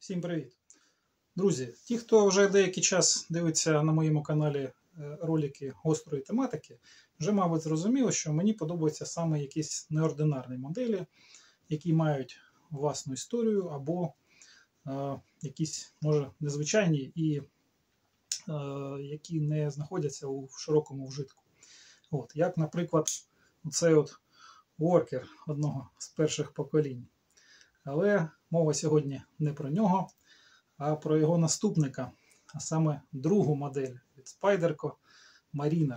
Всім привіт! Друзі, ті, хто вже деякий час дивиться на моєму каналі ролики гострої тематики, вже, мабуть, зрозуміло, що мені подобаються саме якісь неординарні моделі, які мають власну історію або якісь, може, незвичайні і які не знаходяться у широкому вжитку. Як, наприклад, оцей Worker одного з перших поколінь. Але мова сьогодні не про нього, а про його наступника, а саме другу модель від Spyderco Mariner.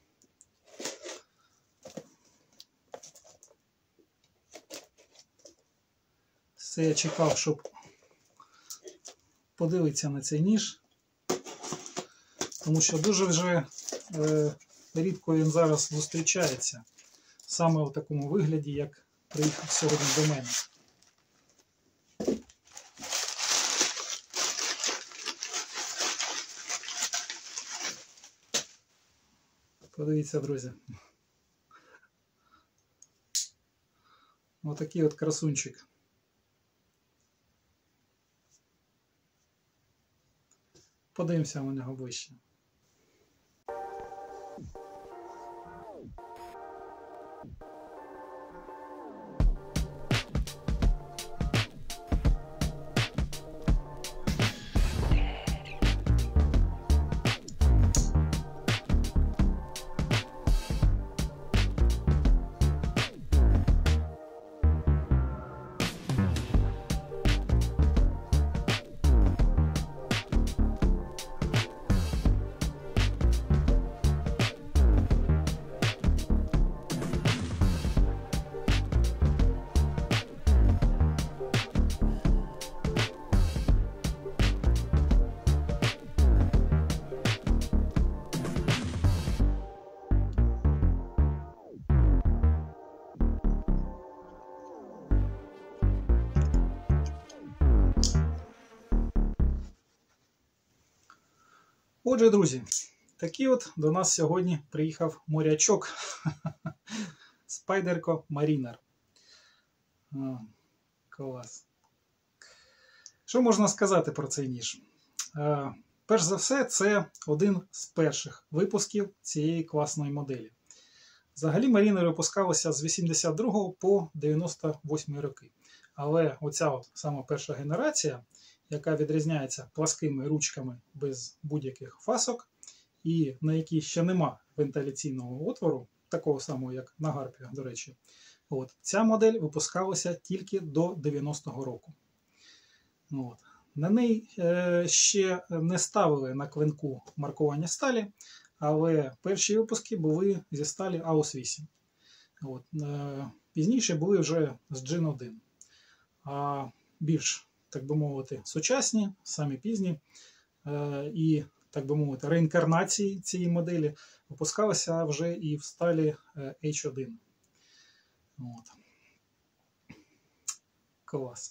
Все я чекав, щоб подивитися на цей ніж, тому що дуже вже рідко він зараз зустрічається саме у такому вигляді, як приїхав сьогодні до мене. Подивіться, друзі. Отакий от красунчик. Подивимося на нього ближче. Отже, друзі, такий от до нас сьогодні приїхав морячок Spyderco Mariner. Клас. Що можна сказати про цей ніж? Перш за все, це один з перших випусків цієї класної моделі. Взагалі, Mariner випускалися з 82 по 98 роки. Але оця саме перша генерація, яка відрізняється пласкими ручками без будь-яких фасок, і на якій ще нема вентиляційного отвору, такого самого, як на гарпі, до речі. Ця модель випускалася тільки до 90-го року. На неї ще не ставили на клинку маркування сталі, але перші випуски були зі сталі AUS 8. Пізніше були вже з Gen 1. А більш, так би мовити, сучасні, самі пізні і, так би мовити, реінкарнації цієї моделі випускалися вже і в сталі H1. Клас.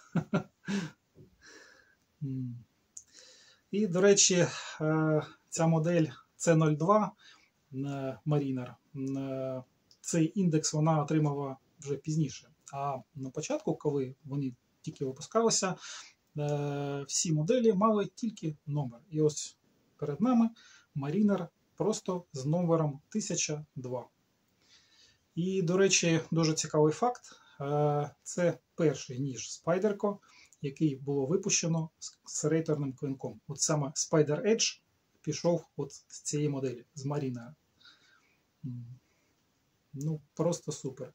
І, до речі, ця модель C02 Mariner, цей індекс вона отримала вже пізніше. А на початку, коли вони тільки випускалися, всі моделі мали тільки номер. І ось перед нами Mariner просто з номером 1002. І, до речі, дуже цікавий факт. Це перший ніж Spyderco, який було випущено з серейторним клинком. От саме Spider Edge пішов от з цієї моделі, з Mariner. Ну, просто супер.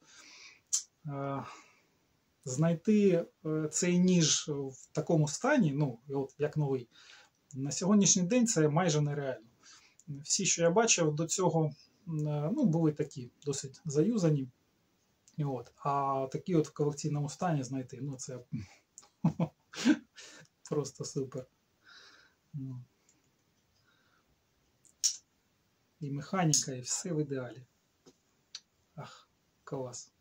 Знайти цей ніж в такому стані, ну, от як новий, на сьогоднішній день це майже нереально. Всі, що я бачив до цього, ну, були такі досить заюзані. А такі от в колекційному стані знайти, ну, це просто супер. І механіка, і все в ідеалі. Ах, клас.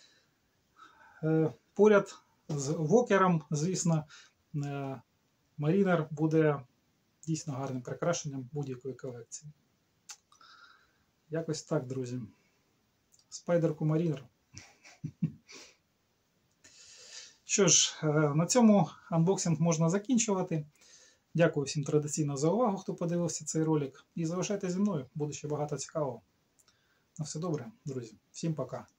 Поряд з Вокером, звісно, Mariner буде дійсно гарним прикрашенням будь-якої колекції. Якось так, друзі. Spyderco Mariner. Що ж, на цьому анбоксинг можна закінчувати. Дякую всім традиційно за увагу, хто подивився цей ролик. І залишайтеся зі мною, буде ще багато цікавого. На все добре, друзі. Всім пока.